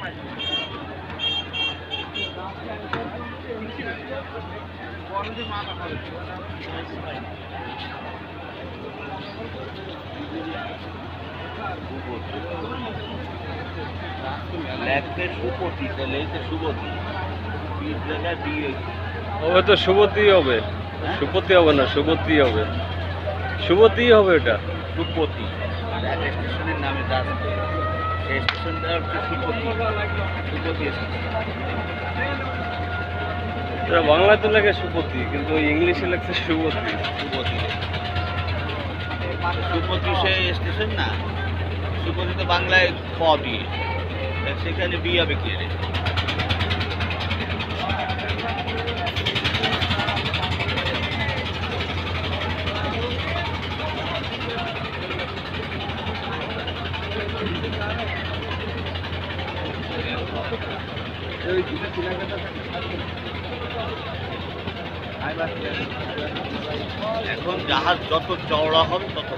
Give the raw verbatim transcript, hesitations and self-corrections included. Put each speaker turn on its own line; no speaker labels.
ওটা তো সুপতি হবে, সুপতি হবে না, সুপতি হবে, সুপতি হবে এটা।
সুপতি স্টেশনের নামে সেই স্টেশনটা হচ্ছে সুপতি। সুপতি
এটা বাংলায় তো লেখে সুপতি, কিন্তু ইংলিশে লেখছে সুপতি।
সুপতি সুপতি সে স্টেশন না, সুপতি তো বাংলায় ক দিয়ে, সেখানে বি হবে কি রে? এখন জাহাজ যত চওড়া হবে তত